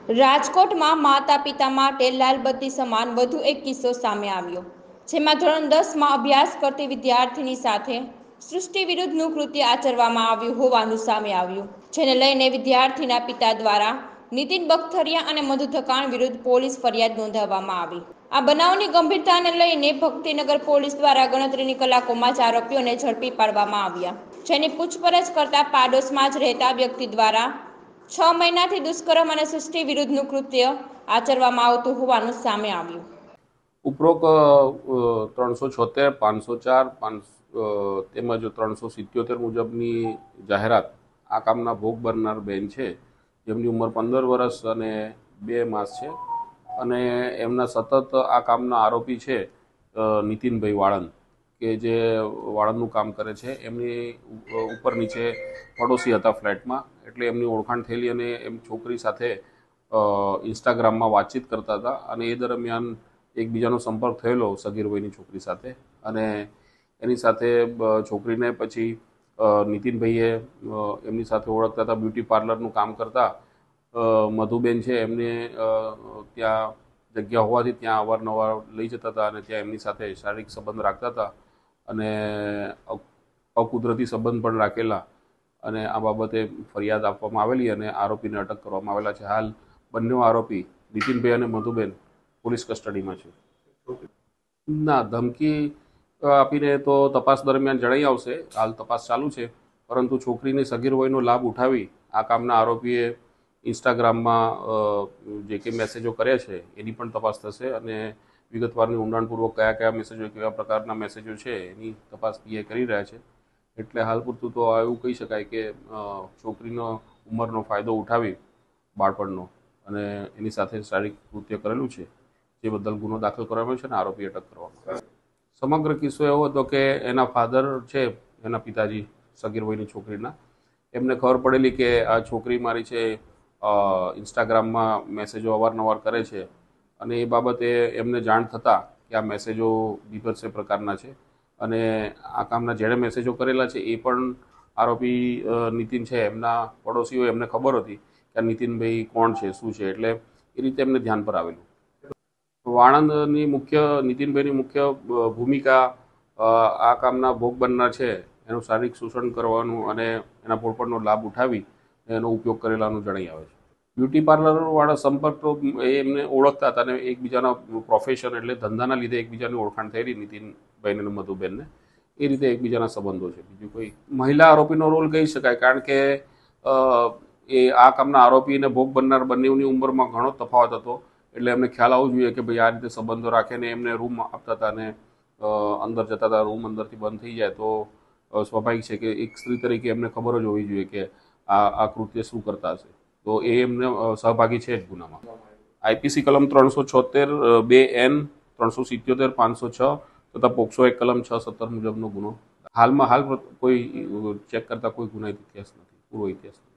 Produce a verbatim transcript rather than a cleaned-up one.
રાજકોટમાં માતા પિતા માટે લાલબત્તી સમાન વધુ એક કિસ્સો સામે આવ્યો, જેમાં ધોરણ દસમાં અભ્યાસ કરતી વિદ્યાર્થીની સાથે સૃષ્ટિ વિરુદ્ધનું કૃત્ય આચરવામાં આવ્યું હોવાનું સામે આવ્યું, જેને લઈને વિદ્યાર્થીના પિતા દ્વારા નીતિન બખતરિયા અને મધુ થકાણ વિરુદ્ધ પોલીસ ફરિયાદ નોંધાવવામાં આવી। આ બનાવની ગંભીરતાને લઈને ભક્તિનગર પોલીસ દ્વારા ગણતરીની કલાકોમાં જ આરોપીઓને ઝડપી પાડવામાં આવ્યા, જેની પૂછપરછ કરતા પાડોશમાં જ રહેતા વ્યક્તિ દ્વારા છ મહિનાથી દુષ્કર્મ અને સૃષ્ટિ વિરુદ્ધનું કૃત્ય આચરવામાં આવતું હોવાનું સામે આવ્યું। ઉપરોક્ત ત્રણસો છોતેર પાંચસો ચાર પાંચ તેમજ ત્રણસો સિત્યોતેર મુજબની જાહેરાત આ કામના ભોગ બનનાર બેન છે, જેમની ઉંમર પંદર વર્ષ અને બે માસ છે અને એમના સતત આ કામના આરોપી છે નીતિનભાઈ વાળંદ, કે જે વાળંદનું કામ કરે છે। એમની ઉપર નીચે પડોશી હતા ફ્લેટમાં, એટલે એમની ઓળખાણ થયેલી અને એમ છોકરી સાથે ઇન્સ્ટાગ્રામમાં વાતચીત કરતા હતા અને એ દરમિયાન એકબીજાનો સંપર્ક થયેલો સગીર વયની છોકરી સાથે અને એની સાથે છોકરીને પછી નીતિનભાઈએ એમની સાથે ઓળખતા હતા, બ્યુટી પાર્લરનું કામ કરતા મધુબેન છે એમને ત્યાં જગ્યા હોવાથી ત્યાં અવારનવાર લઈ જતા હતા અને ત્યાં એમની સાથે શારીરિક સંબંધ રાખતા હતા અને અકુદરતી સંબંધ પણ રાખેલા અને આ બાબતે ફરિયાદ આપવામાં આવેલી અને આરોપીને અટક કરવામાં આવેલા છે। હાલ બંને આરોપી નીતિનભાઈ અને મધુબેન પોલીસ કસ્ટડીમાં છે। ના, ધમકી આપીને તો તપાસ દરમિયાન જણાઈ આવશે, હાલ તપાસ ચાલુ છે, પરંતુ છોકરીની સગીર વયનો લાભ ઉઠાવી આ કામના આરોપીએ ઇન્સ્ટાગ્રામમાં જે કંઈ મેસેજો કર્યા છે એની પણ તપાસ થશે અને વિગતવારની ઊંડાણપૂર્વક કયા કયા મેસેજો કેવા પ્રકારના મેસેજો છે એની તપાસ પીએ કરી રહ્યા છે। એટલે હાલ પૂરતું તો એવું કહી શકાય કે છોકરીનો ઉંમરનો ફાયદો ઉઠાવી બાળપણનો અને એની સાથે શારીરિક કૃત્ય કરેલું છે, જે બદલ ગુનો દાખલ કરવામાં આવ્યો છે અને આરોપી અટક કરવામાં આવ્યો છે। સમગ્ર કિસ્સો એવો હતો કે એના ફાધર છે, એના પિતાજી સગીર વયની છોકરીના, એમને ખબર પડેલી કે આ છોકરી મારી છે ઇન્સ્ટાગ્રામમાં મેસેજો અવારનવાર કરે છે અને એ બાબતે એમને જાણ થતાં કે આ મેસેજો બીભત્સ પ્રકારના છે અને આ કામના જેણે મેસેજો કરેલા છે એ પણ આરોપી નીતિન છે એમના પડોશીઓ એમને ખબર હતી કે આ નીતિનભાઈ કોણ છે શું છે, એટલે એ રીતે એમને ધ્યાન પર આવેલું। વાણંદની મુખ્ય નીતિનભાઈની મુખ્ય ભૂમિકા આ કામના ભોગ બનનાર છે એનું શારીરિક શોષણ કરવાનું અને એના પોળપણનો લાભ ઉઠાવી એનો ઉપયોગ કરેલાનું જણાઈ આવે છે। બ્યુટી પાર્લરવાળા સંપર્ક તો એ એમને ઓળખતા હતા અને એકબીજાના પ્રોફેશન એટલે ધંધાના લીધે એકબીજાની ઓળખાણ થયેલી નીતિનભાઈને અને મધુબેનને, એ રીતે એકબીજાના સંબંધો છે। બીજું કોઈ મહિલા આરોપીનો રોલ કહી શકાય, કારણ કે એ આ કામના આરોપી અને ભોગ બનનાર બંનેની ઉંમરમાં ઘણો તફાવત હતો, એટલે એમને ખ્યાલ આવવો જોઈએ કે ભાઈ આ રીતે સંબંધો રાખીને એમને રૂમ આપતા હતા અને અંદર જતા હતા, રૂમ અંદરથી બંધ થઈ જાય તો સ્વાભાવિક છે કે એક સ્ત્રી તરીકે એમને ખબર જ હોવી જોઈએ કે આ આ કૃત્ય શું કરતા હશે, તો એ એમને સહભાગી છે જ ગુનામાં। આઈપીસી કલમ ત્રણસો છોતેર બે એન ત્રણસો સિત્યોતેર પાંચસો છ તથા પોક્સો એક કલમ છ સત્તર મુજબનો ગુનો હાલમાં હાલ કોઈ ચેક કરતા કોઈ ગુનાહિત ઇતિહાસ નથી, પૂર્વ ઇતિહાસ નથી।